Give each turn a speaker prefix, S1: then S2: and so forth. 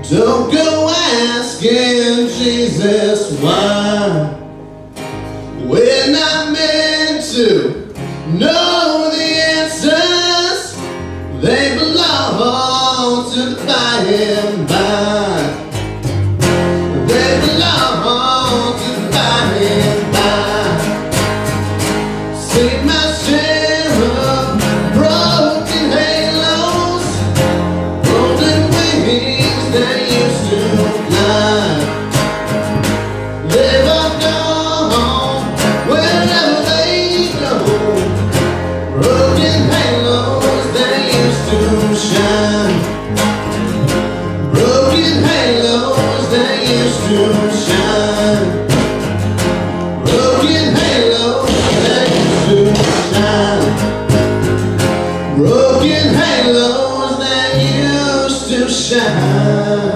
S1: Don't go asking Jesus why. We're not meant to know the answers. They belong to the by and by. They belong to the by and by. See my share of broken halos, golden wings that used to fly. They've all gone wherever they go. Broken halos that used to shine. Broken halos that used to shine. Broken halos that used to shine. Broken halos that used to shine.